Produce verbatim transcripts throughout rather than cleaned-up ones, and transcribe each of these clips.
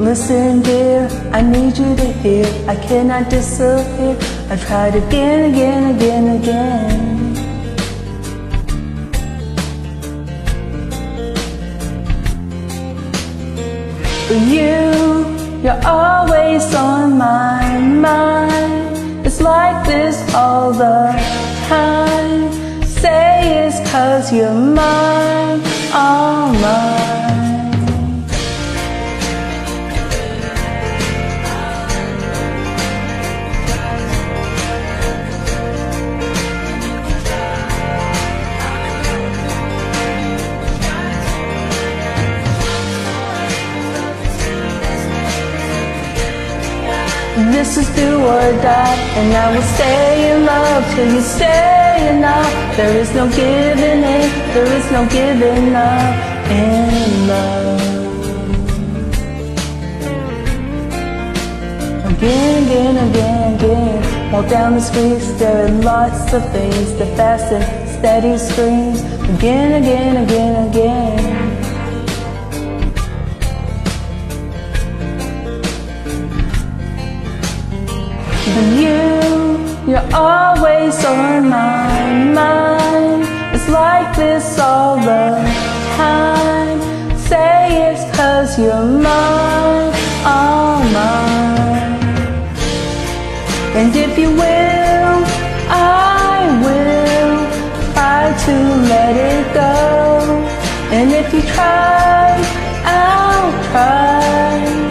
Listen dear, I need you to hear, I cannot disappear. I tried again, again, again, again. For you, you're always on my mind. It's like this all the time. Say it's 'cause you're mine, all mine. This is do or die, and I will stay in love till you say enough. There is no giving in, there is no giving up in love. Again, again, again, again. Walk down the streets, there are lots of things that fasten steady screams. Again, again, again, again. But you, you're always on my mind. It's like this all the time. Say it's 'cause you're mine, all mine. And if you will, I will try to let it go. And if you try, I'll try.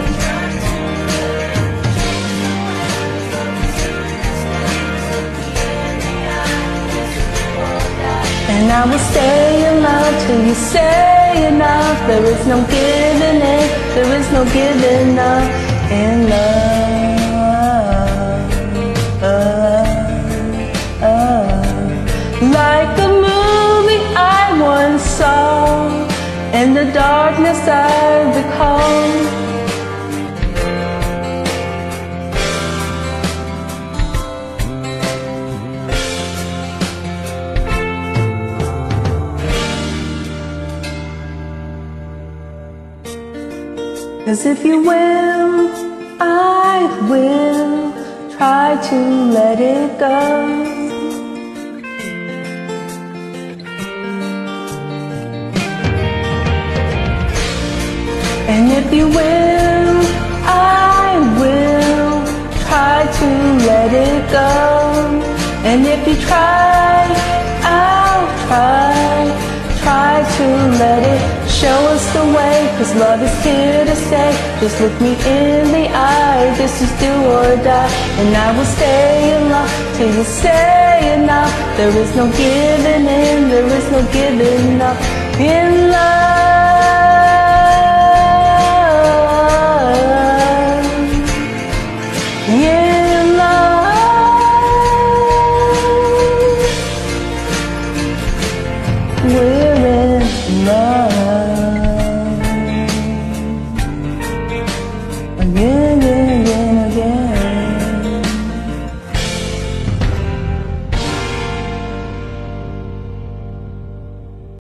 And I will stay in love till you say enough. There is no giving in, there is no giving up in love. uh, uh. Like a movie I once saw, in the darkness I recall. Cause if you will, I will try to let it go. And if you will, I will try to let it go. And if you try, I'll try, try to let it show us the way, 'cause love is here to stay. Just look me in the eye, this is do or die. And I will stay in love till you say enough. There is no giving in, there is no giving up in love.